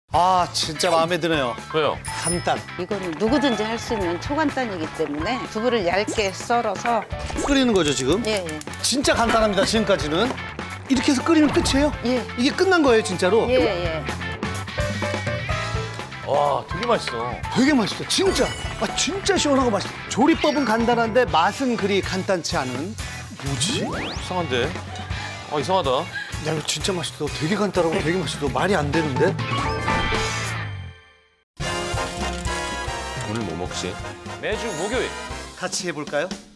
아, 진짜 마음에 드네요. 왜요? 간단. 이거는 누구든지 할 수 있는 초간단이기 때문에 두부를 얇게 썰어서 끓이는 거죠, 지금? 예, 예. 진짜 간단합니다, 지금까지는. 이렇게 해서 끓이면 끝이에요? 예. 이게 끝난 거예요, 진짜로? 예, 예. 와, 되게 맛있어. 되게 맛있어, 진짜. 아, 진짜 시원하고 맛있어. 조리법은 간단한데 맛은 그리 간단치 않은. 뭐지? 이상한데? 이상하다. 야, 이거 진짜 맛있어. 되게 간단하고 되게 맛있어. 말이 안 되는데? 오늘 뭐 먹지? 매주 목요일. 같이 해볼까요?